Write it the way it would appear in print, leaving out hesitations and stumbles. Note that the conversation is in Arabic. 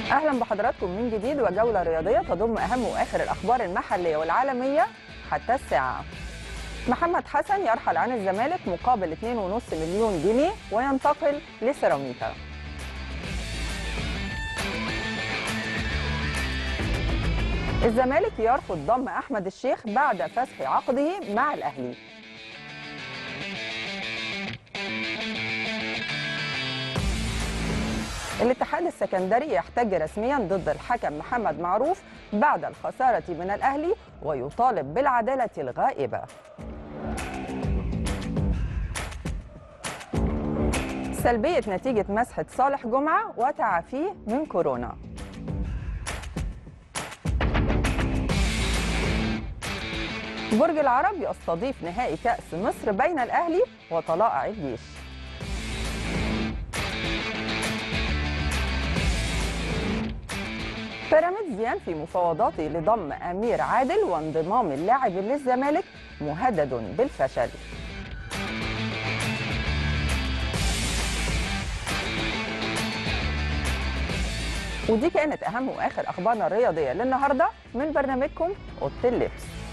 أهلا بحضراتكم من جديد وجولة رياضية تضم أهم وآخر الأخبار المحلية والعالمية حتى الساعة. محمد حسن يرحل عن الزمالك مقابل 2.5 مليون جنيه وينتقل لسيراميكا. الزمالك يرفض ضم أحمد الشيخ بعد فسخ عقده مع الأهلي. الاتحاد السكندري يحتج رسميا ضد الحكم محمد معروف بعد الخسارة من الأهلي ويطالب بالعدالة الغائبة. سلبية نتيجة مسحة صالح جمعة وتعافيه من كورونا. برج العرب يستضيف نهائي كأس مصر بين الأهلي وطلائع الجيش. بيراميدز ينفي مفاوضاته لضم أمير عادل وانضمام اللاعب للزمالك مهدد بالفشل. ودي كانت أهم وآخر أخبارنا الرياضية للنهاردة من برنامجكم أوضة اللبس.